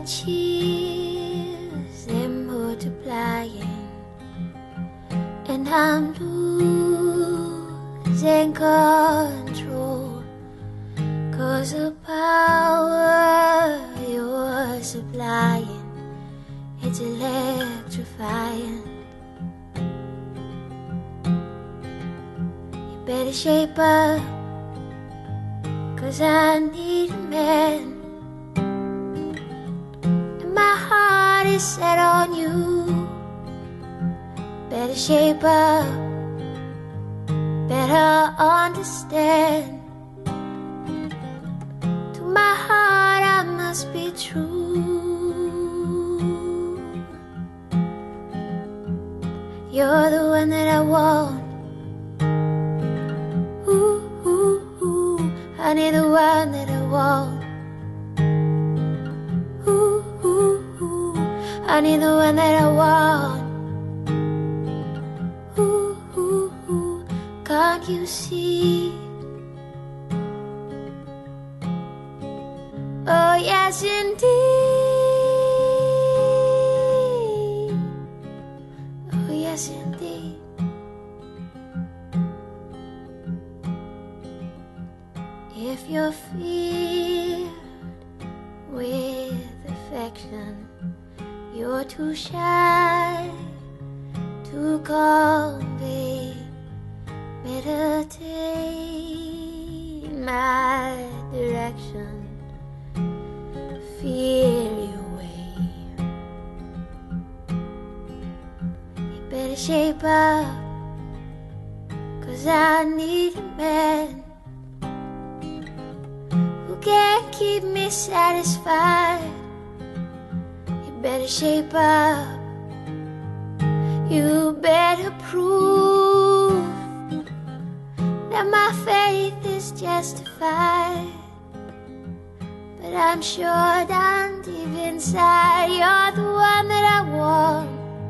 cheers, they're multiplying, and I'm losing control, 'cause the power you're supplying, it's electrifying. You better shape up, 'cause I need a man. My heart is set on you. Better shape up, better understand. To my heart I must be true. You're the one that I want. Ooh, ooh, ooh. Honey, the one that I want. Honey, the one that I want. Ooh, ooh, ooh. Can't you see? Oh yes indeed. Oh yes indeed. If you're filled with affection, you're too shy to convey. Meditate my direction, feel your way. You better shape up, 'cause I need a man who can keep me satisfied. Better shape up, you better prove that my faith is justified. But I'm sure down deep inside, you're the one that I want.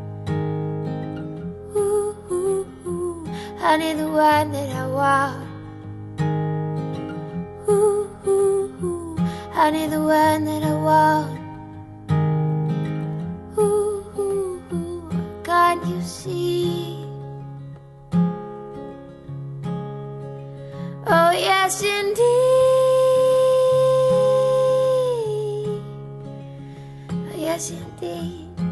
Ooh, ooh, ooh. Honey, the one that I want. Ooh, ooh, ooh. Honey, the one that I want. Can't you see? Oh yes indeed. Oh yes indeed.